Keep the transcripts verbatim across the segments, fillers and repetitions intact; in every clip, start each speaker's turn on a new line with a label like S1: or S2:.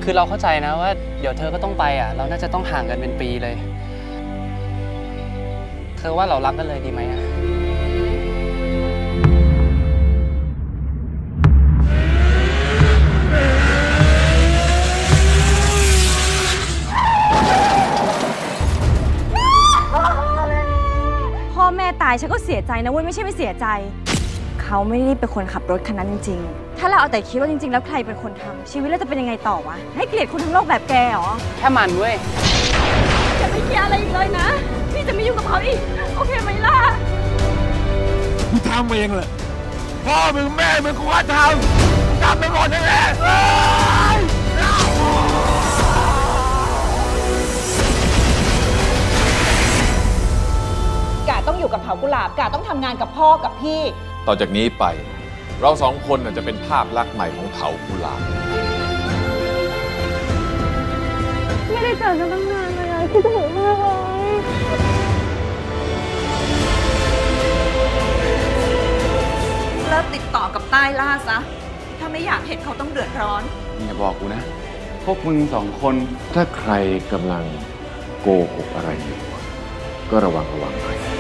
S1: คือเราเข้าใจนะว่าเดี๋ยวเธอก็ต้องไปอ่ะเราน่าจะต้องห่างกันเป็นปีเลยเธอว่าเรารักกันเลยดีไหมอ่ะ
S2: พ่อแม่ตายฉันก็เสียใจนะเว้ยไม่ใช่ไม่เสียใจเขาไม่ได้เป็นคนขับรถคันนั้นจริงๆถ้าเราเอาแต่คิดว่าจริงๆแล้วใครเป็นคนทำชีวิตเราจะเป็นยังไงต่อวะให้เกลียดคนทั้งโลกแบบแกเหรอ
S1: แค่มันเว้ย
S2: อย่าไปเคลียร์อะไรอีกเลยนะพี่จะไม่ยุ่งกับเขาอีกโอเคไหมล่ะ
S3: กูทำเองแหละพ่อมึงแม่มึงกูก็ทำทำไปหมดนั่นแหละ
S4: กาต้องอยู่กับเถากุหลาบกาต้องทำงานกับพ่อกับพี่
S5: ต่อจากนี้ไปเราสองคนจะเป็นภาพลักษณ์ใหม่ของเถากุหลาบ
S2: ไม่ได้เจอกันตั้งนานเลยคิดถึงมากเลย
S4: เลิกติดต่อกับใต้ล่าซะถ้าไม่อยากเห็นเขาต้องเดือดร้อน
S6: อย่าบอกกูนะพวกมึงสองคนถ้าใครกำลังโกหกอะไรอยู่ก็ระวังระวังหน่อย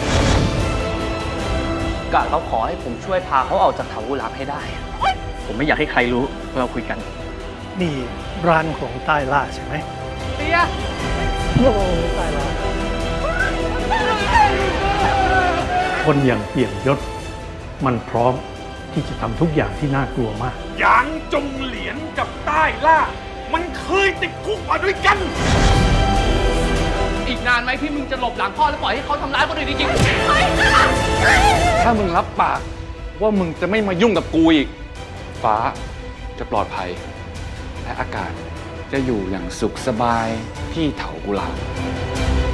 S1: กะเขาขอให้ผมช่วยพาเขาออกจากเถากุหลาบให้ได้ผมไม่อยากให้ใครรู้ว่าเราคุยกัน
S3: นี่ร้านของใต้ล่าใช่ไหม
S1: เตีย
S3: โอ้ใต้ล่าคนอย่างเปี่ยมยศมันพร้อมที่จะทำทุกอย่างที่น่ากลัวมากหยางจงเหลียนกับใต้ล่ามันเคยติดคุกมาด้วยกัน
S1: อีกนานไหมที่มึงจะหลบหลังพ่อแล้วปล่อยให้เขาทำร้ายคนอื่นจริง
S6: ๆถ้ามึงรับปากว่ามึงจะไม่มายุ่งกับกูอีกฟ้าจะปลอดภัยและอากาศจะอยู่อย่างสุขสบายที่เถากุหลาบ